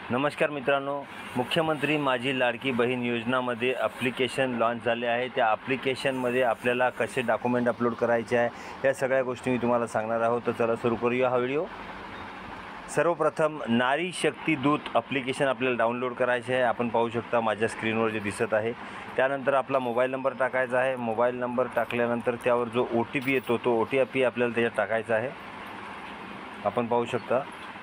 नमस्कार मित्रांनो, मुख्यमंत्री माझी लाडकी बहीण योजनामध्ये ॲप्लिकेशन लॉन्च झाले आहे। त्या ॲप्लिकेशनमध्ये आपल्याला कसे डॉक्युमेंट अपलोड करायचे आहे या सगळ्या गोष्टी मी तुम्हाला सांगणार आहोत। तर चला सुरू करूया हा व्हिडिओ। सर्वप्रथम नारी शक्ती दूत ॲप्लिकेशन आपल्याला डाउनलोड करायचे आहे। आपण पाहू शकता माझ्या स्क्रीनवर जे दिसत आहे। त्यानंतर आपला मोबाईल नंबर टाकायचा आहे। मोबाईल नंबर टाकल्यानंतर त्यावर जो OTP येतो तो OTP आपल्याला त्याच्यात टाकायचा आहे। आपण पाहू शकता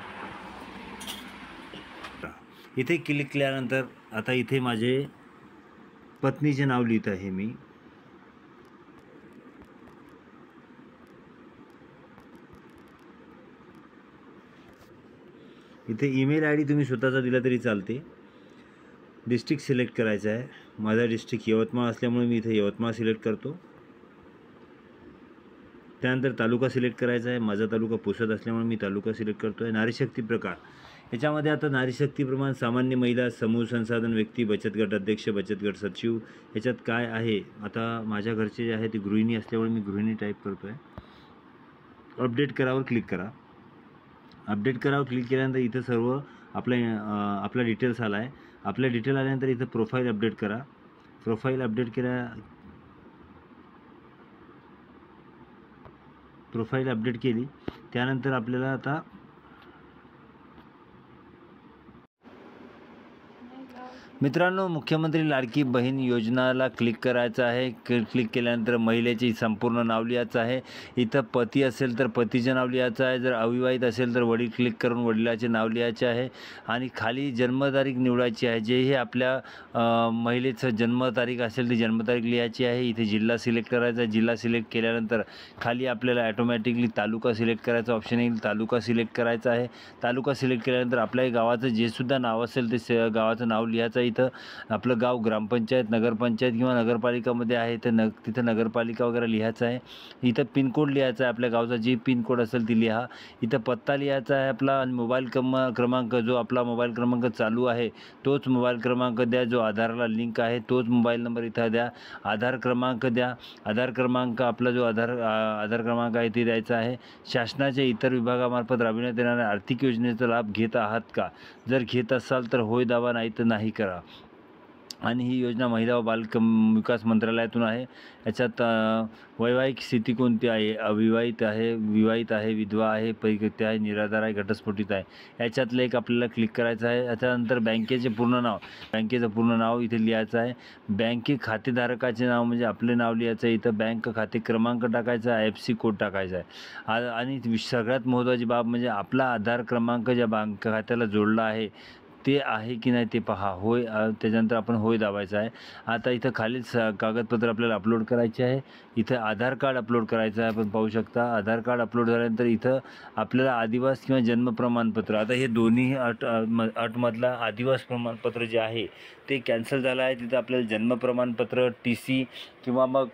इथे क्लिक केल्यानंतर आता इथे माझे पत्नीचे नाव लिहित आहे मी। इथे ईमेल ID तुम्ही स्वतःचा दिला तरी चालते। डिस्ट्रिक्ट सिलेक्ट करायचा आहे। माझा डिस्ट्रिक्ट यवतमाळ असल्यामुळे मी इथे यवतमाळ सिलेक्ट करतो। त्यानंतर तालुका सिलेक्ट करायचा आहे। माझा तालुका पुसद असल्यामुळे मी तालुका सिलेक्ट करतो आहे। नारीशक्ती प्रकार याच्यामध्ये आता नारीशक्ती प्रमाण सामान्य महिला, समूह संसाधन व्यक्ती, बचत गट अध्यक्ष, बचत गट सचिव याच्यात काय आहे। आता माझ्या घरचे जे आहे ते गृहिणी असल्यामुळे मी गृहिणी टाईप करतो आहे। अपडेट करावर क्लिक करा। अपडेट करावर क्लिक केल्यानंतर इथं सर्व आपला डिटेल्स आला आहे। आपल्या डिटेल आल्यानंतर इथं प्रोफाईल अपडेट करा। प्रोफाईल अपडेट प्रोफाईल अपडेट केली त्यानंतर आपल्याला आता मित्रांनो मुख्यमंत्री लाडकी बहीण योजनाला क्लिक करायचं आहे। क्लिक केल्यानंतर महिलेचे संपूर्ण नाव लिहायचं आहे। इथं पती असेल तर पतीचे नाव लिहायचं आहे। जर अविवाहित असेल तर वडील क्लिक करून वडिलाचे नाव लिहायचे आहे आणि खाली जन्मतारीख निवडायची आहे। जे हे आपल्या महिलेचं जन्मतारीख असेल ती जन्मतारीख लिहायची आहे। इथे जिल्हा सिलेक्ट करायचा आहे। जिल्हा सिलेक्ट केल्यानंतर खाली आपल्याला ऑटोमॅटिकली तालुका सिलेक्ट करायचा ऑप्शन येईल। तालुका सिलेक्ट करायचा आहे। तालुका सिलेक्ट केल्यानंतर आपल्या गावाचं जे सुद्धा नाव असेल ते गावाचं नाव लिहायचं आहे। इथं आपलं गाव ग्रामपंचायत, नगरपंचायत किंवा नगरपालिकामध्ये आहे तर तिथं नगरपालिका वगैरे लिहायचं आहे। इथं पिनकोड लिहायचा आहे। आपल्या गावचा जी पिनकोड असेल ती लिहा। इथं पत्ता लिहायचा आहे आपला आणि मोबाईल क्रमांक जो आपला मोबाईल क्रमांक चालू आहे तोच मोबाईल क्रमांक द्या। जो आधारला लिंक आहे तोच मोबाईल नंबर इथं द्या। आधार क्रमांक द्या। आधार क्रमांक आपला जो आधार क्रमांक आहे ते द्यायचा आहे। शासनाच्या इतर विभागामार्फत राबविण्यात येणाऱ्या आर्थिक योजनेचा लाभ घेत आहात का? जर घेत असाल तर होय दाबा, नाही तर नाही करा। आणि ही योजना महिला व बाल विकास मंत्रालयातून आहे। याच्यात वैवाहिक स्थिती कोणती आहे? अविवाहित आहे, विवाहित आहे, विधवा आहे, परित्यक्त आहे, निराधार आहे, घटस्फोटित आहे। याच्यातलं एक आपल्याला क्लिक करायचं आहे। त्याच्यानंतर बँकेचे पूर्ण नाव, बँकेचं पूर्ण नाव इथे लिहायचं आहे। बँके खातेधारकाचे नाव म्हणजे आपले नाव लिहायचं आहे। इथं बँक खाते क्रमांक टाकायचा आहे, IFSC कोड टाकायचा आहे आणि सगळ्यात महत्त्वाची बाब म्हणजे आपला आधार क्रमांक ज्या बँक खात्याला जोडला आहे ते आहे की नाही ते पहा। होय, त्याच्यानंतर आपण होय दाबायचं आहे। आता इथं खालीच कागदपत्र आपल्याला अपलोड करायचे आहे। इथं आधार कार्ड अपलोड करायचं आहे। आपण पाहू शकता आधार कार्ड अपलोड झाल्यानंतर इथं आपल्याला आदिवास किंवा जन्म प्रमाणपत्र, आता हे दोन्ही अटमधला आदिवास प्रमाणपत्र जे आहे ते कॅन्सल झालं आहे। तिथं आपल्याला जन्म प्रमाणपत्र, TC किंवा मग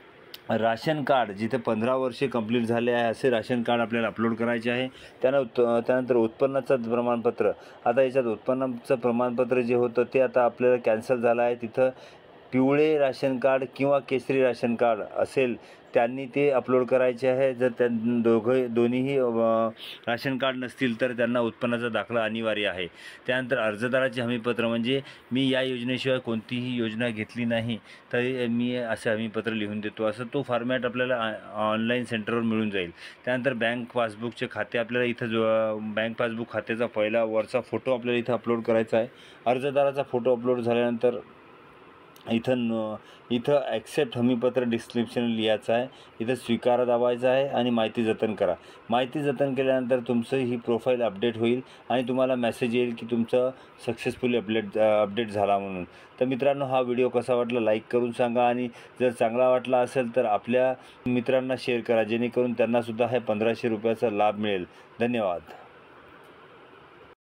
राशन कार्ड जिथे 15 वर्षे कंप्लीट झाले आहे असे राशन कार्ड आपल्याला अपलोड करायचे आहे। त्यानंतर उत्पन्नाचं प्रमाणपत्र, आता याच्यात उत्पन्नाचं प्रमाणपत्र जे होतं ते आता आपल्याला कॅन्सल झालं आहे। तिथं पिवळे राशन कार्ड किंवा केसरी राशन कार्ड असेल त्यांनी ते अपलोड करायचे आहे। जर दोन्हीही राशन कार्ड नसतील तर त्यांना उत्पन्नाचा दाखला अनिवार्य आहे। त्यानंतर अर्जदाराचे हमीपत्र, म्हणजे मी या योजनेशिवाय कोणतीही योजना घेतली नाही तरी मी असे हमीपत्र लिहून देतो, असं तो फॉर्मॅट आपल्याला ऑनलाईन सेंटरवर मिळून जाईल। त्यानंतर बँक पासबुकचे खाते आपल्याला इथं बँक पासबुक खात्याचा पहिला वरचा फोटो आपल्याला इथं अपलोड करायचा आहे। अर्जदाराचा फोटो अपलोड झाल्यानंतर इथं ॲक्सेप्ट हमीपत्र डिस्क्रिप्शन लिहायचं आहे। इथं स्वीकार दाबायचं आहे आणि माहिती जतन करा। माहिती जतन केल्यानंतर तुमचं ही प्रोफाईल अपडेट होईल आणि तुम्हाला मेसेज येईल की तुमचं सक्सेसफुली अपडेट झाला म्हणून। तर मित्रांनो हा व्हिडिओ कसा वाटला लाईक करून सांगा आणि जर चांगला वाटला असेल तर आपल्या मित्रांना शेअर करा जेणेकरून त्यांनासुद्धा हे 1500 रुपयाचा लाभ मिळेल। धन्यवाद।